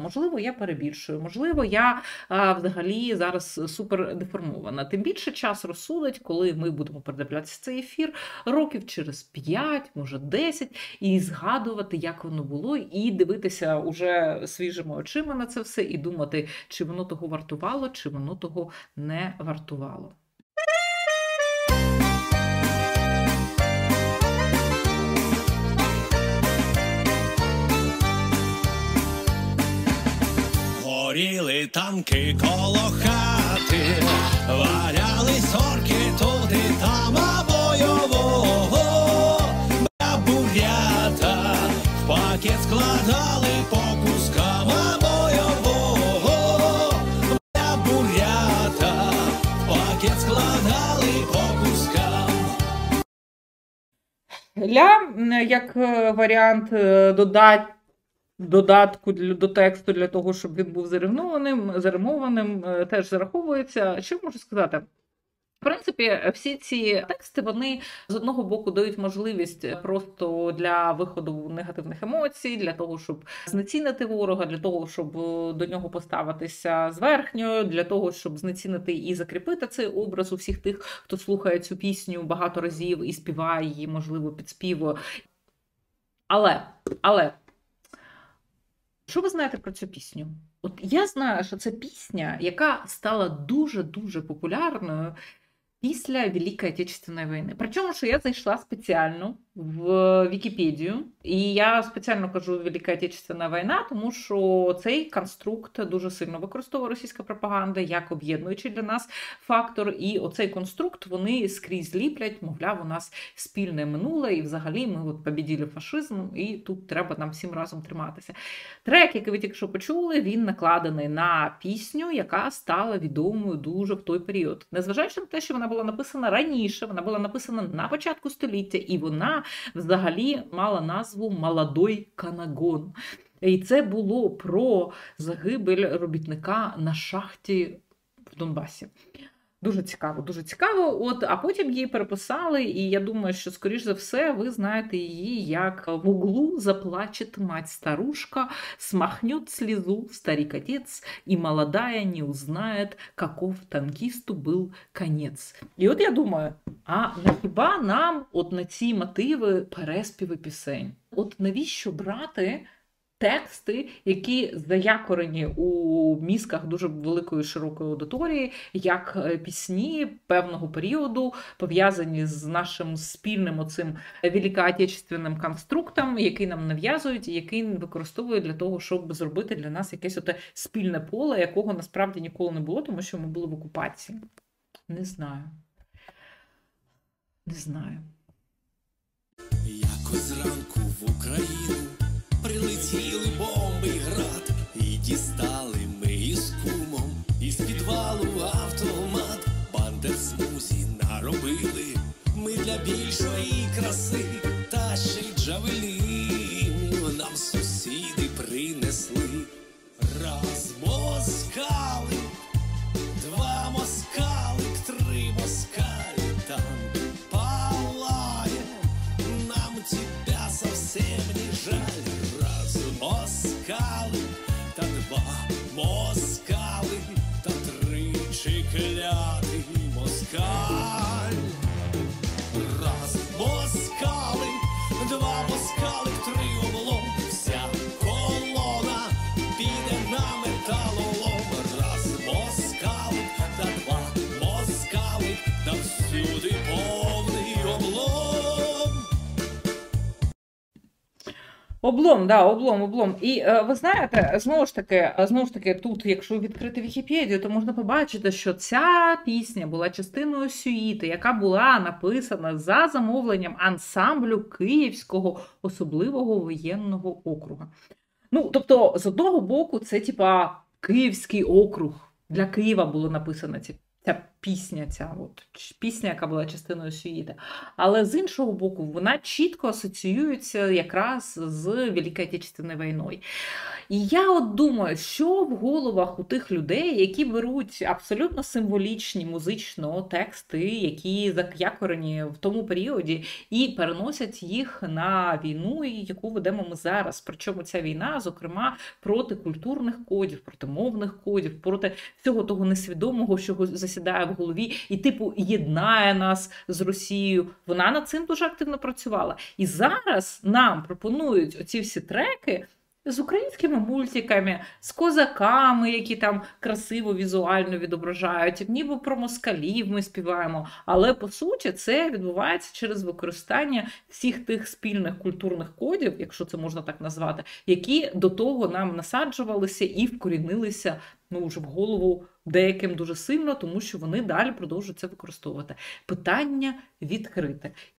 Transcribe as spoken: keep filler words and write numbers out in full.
Можливо, я перебільшую, можливо, я а, взагалі зараз супер деформована. Тим більше час розсудить, коли ми будемо передивлятися цей ефір років через п'ять, може десять, і згадувати, як воно було, і дивитися уже свіжими очима на це все, і думати, чи воно того вартувало, чи воно того не вартувало. Горіли танки коло хати, валялись орки туди там, а бойового бурята в пакет складали по кускам, а бойового бурята в пакет складали по кускам. Ля, як варіант додати додатку до тексту для того, щоб він був заримованим, заримованим, теж зараховується. Що можу сказати? В принципі, всі ці тексти, вони з одного боку дають можливість просто для виходу негативних емоцій, для того, щоб знецінити ворога, для того, щоб до нього поставитися зверхньо, для того, щоб знецінити і закріпити цей образ у всіх тих, хто слухає цю пісню багато разів і співає її, можливо, підспівує. Але, але, що ви знаєте про цю пісню? От я знаю, що це пісня, яка стала дуже-дуже популярною після Великої Отечественної війни. Причому, що я зайшла спеціально в Вікіпедію, і я спеціально кажу Велика Отечественна війна, тому що цей конструкт дуже сильно використовує російська пропаганда як об'єднуючий для нас фактор, і оцей конструкт вони скрізь ліплять, мовляв, у нас спільне минуле, і взагалі ми от побіділи фашизм, і тут треба нам всім разом триматися. Трек, який ви тільки що почули, він накладений на пісню, яка стала відомою дуже в той період. Незважаючи на те, що вона була написана раніше, вона була написана на початку століття, і вона взагалі мала назву «Молодой Канагон». І це було про загибель робітника на шахті в Донбасі. Дуже цікаво, дуже цікаво. От, а потім її переписали, і я думаю, що, скоріш за все, ви знаєте її як «В углу заплачет мать-старушка, смахнет слезу старик-отец, і молодая не узнает, каков танкісту был конець». І от я думаю, а на хіба нам от на ці мотиви переспіви пісень? От навіщо брати тексти, які заякорені у мізках дуже великої широкої аудиторії, як пісні певного періоду, пов'язані з нашим спільним оцим великоотечественним конструктом, який нам нав'язують, і який використовують для того, щоб зробити для нас якесь оте спільне поле, якого насправді ніколи не було, тому що ми були в окупації. Не знаю. Не знаю. Якось зранку в Україну прилетіли бомби й град, і дістали ми із кумом із підвалу автомат. Бандер-смузі наробили ми для більшої краси, та ще й джавелінів нам сусіди принесли. Раз москали, два москалик, три москалі, там палає, нам тебя совсем не жаль. Москали, та два москали, та тричі клятий москаль. Раз москали, два москали, три облом, вся колона піде на металолом. Раз москали, та два москали, та всюди повний облом. Облом, да, облом, облом. І е, ви знаєте, знову ж таки, знову ж таки, тут, якщо відкрити Вікіпедію, то можна побачити, що ця пісня була частиною сюїти, яка була написана за замовленням ансамблю Київського особливого воєнного округа. Ну, тобто, з одного боку, це, типа, Київський округ. Для Києва було написано ці ця пісня ця, от, ч- пісня, яка була частиною сюїти. Але з іншого боку, вона чітко асоціюється якраз з Великою Отечественною війною. І я от думаю, що в головах у тих людей, які беруть абсолютно символічні музично тексти, які зак'якорені в тому періоді, і переносять їх на війну, яку ведемо ми зараз. Причому ця війна, зокрема, проти культурних кодів, проти мовних кодів, проти всього того несвідомого, що засідає в голові, і типу єднає нас з Росією. Вона над цим дуже активно працювала. І зараз нам пропонують оці всі треки з українськими мультиками, з козаками, які там красиво візуально відображають, ніби про москалів ми співаємо. Але, по суті, це відбувається через використання всіх тих спільних культурних кодів, якщо це можна так назвати, які до того нам насаджувалися і вкорінилися ну, вже в голову деяким дуже сильно, тому що вони далі продовжують це використовувати. Питання відкрите.